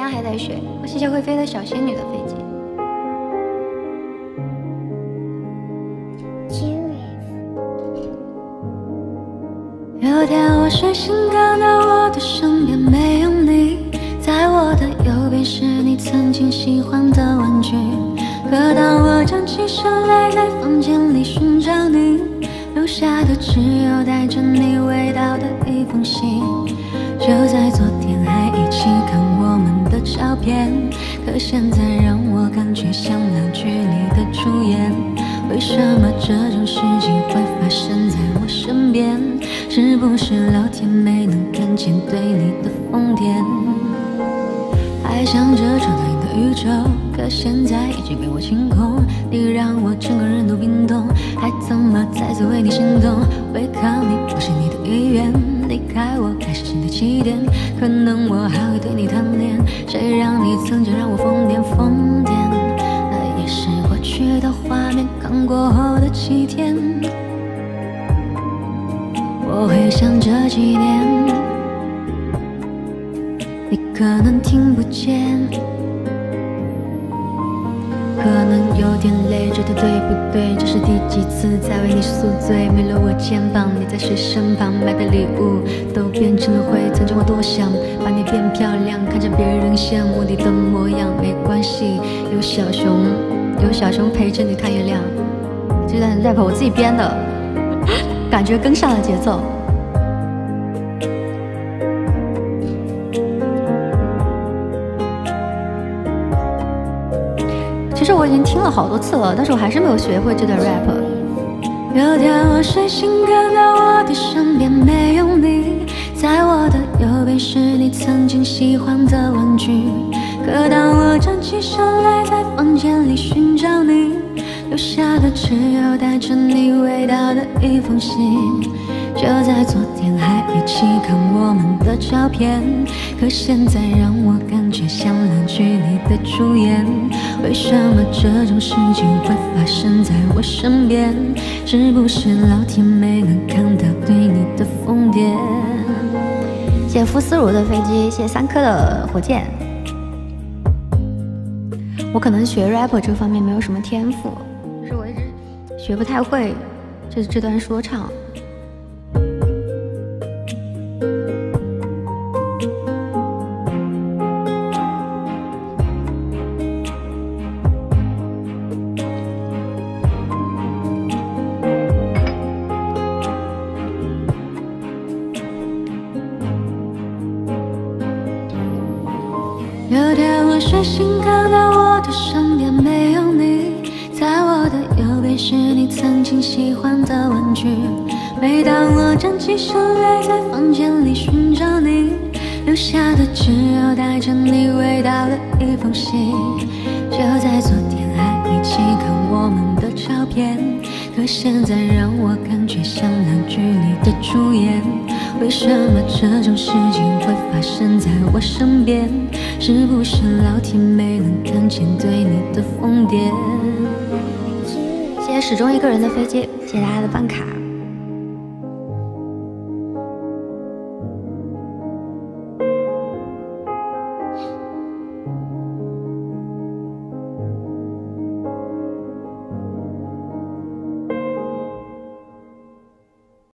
样还在学。我谢谢会飞的小仙女的飞机。有天我睡醒，看到我的身边没有你，在我的右边是你曾经喜欢的玩具。可当我站起身来，在房间里寻找你，留下的只有带着你味道的一封信。就在昨天还一起看我们的照片，可现在让我感觉像那剧里的主演。为什么这种事情会发生在我身边？是不是老天没能看见对你的疯癫？还想着创造一个宇宙，可现在已经被我清空。你让我整个人都冰冻，还怎么再次为你心动？违抗你不是你的意愿，离开我开始新的起点。可能我还会对你贪恋，谁让你曾经让我疯癫疯癫？那也是过去的画面，刚过后的7天。我回想这几年，你可能听不见，可能有点累，觉得对不对？这是第几次在为你宿醉？没了我肩膀，你在谁身旁？买的礼物都变成了灰。曾经我多想把你变漂亮，看着别人羡慕你的模样。没关系，有小熊陪着你看月亮。这段 rap 我自己编的，感觉跟上了节奏。其实我已经听了好多次了，但是我还是没有学会这段 rap。有天我睡醒，看到我的身边没有你，在我的右边是你曾经喜欢的玩具。可当我站起身来，在房间里寻找你，留下的只有带着你味道的一封信。就在昨天还一起看我们的照片，可现在让我感觉像那剧里的主演。为什么这种事情会发生在我身边？是不是老天没能看到对你的疯癫？谢谢福斯如的飞机，谢谢3颗的火箭。我可能学 rap 这方面没有什么天赋，是我一直学不太会这段说唱。有天我睡醒，看到我的身边没有你，在我的右边是你曾经喜欢的玩具。每当我站起身来，在房间里寻找你，留下的只有带着你味道的一封信。就在昨天还一起看我们的照片，可现在让我感觉像那剧里的主演。为什么这种事情会发生在我身边？是不是老天没能看见对你的疯癫？谢谢始终一个人的飞机，谢谢大家的办卡。